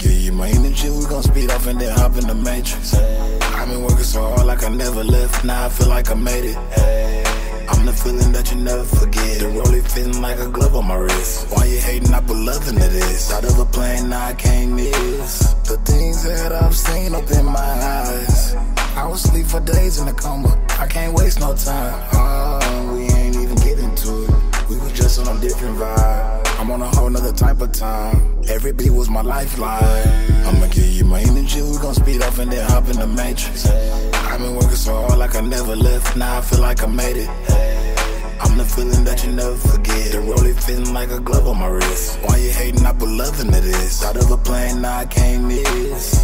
give you my energy, we gon' speed off and then hop in the matrix. I've been working so hard like I never left, now I feel like I made it. I'm the feeling that you never forget. The rollie fitting like a glove on my wrist. Why you hating? I put love into this. Out of a plane, now I can't miss the things that I've seen up in my eyes. I was asleep for days in a coma. I can't waste no time. We ain't even getting to it. We was just on a different vibe. I'm on a whole nother type of time. Every beat was my lifeline. I'ma give you my energy, we gon' speed off and then hop in the matrix. I've been working so hard like I never left, now I feel like I made it. I'm the feeling that you never forget. The rollie fitting like a glove on my wrist. Why you hating? I put love into this. Out of a plane, now I can't miss